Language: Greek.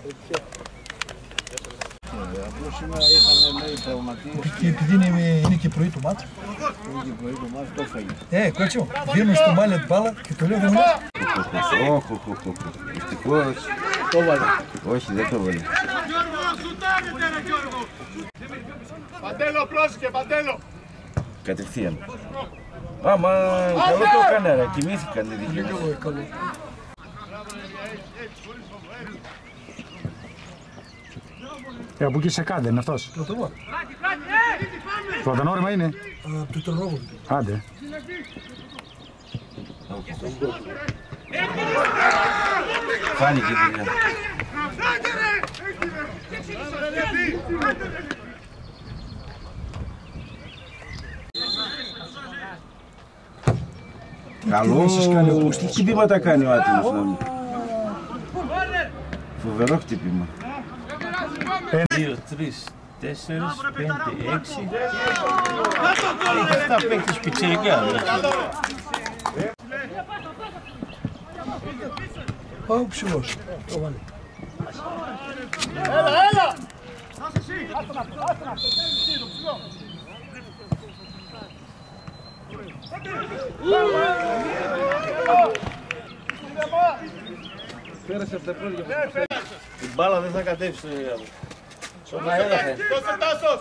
Απλώς σήμερα είχαν λέει τραυματίες. Και επειδή είναι και πρωί του μάτς. Είναι και πρωί του μάτς, το έφαγε. Κότσο, δίνω στο μάλλον την μπάλα και το λέω δεν μου λες. Ευτυχώς. Το βάλε. Όχι, δεν το βάλε. Παντέλο, πρόσεχε, Παντέλο. Κατευθείαν. Άμα, καλό το έκανα ρε, κοιμήθηκαν οι δικοί μας. Από εκεί σε κάντε, είναι αυτός. Το Αντανόρημα είναι. Του Τρονόγου. Άντε. Φάνηκε η δουλειά. Καλό, τι χτυπήματα κάνει ο άτιμος να μου. Φοβερό χτύπημα. 2, 3, 4, 5, 6. Αυτά παίκτες πιτσιρικά. Ο ψηλός. Το βάλε. Έλα! Πέρασε από τα πόδια μου. Η μπάλα δεν θα κατέβει στο γυαλό. Στον αέρα θα είναι. Δώσε Τάσος!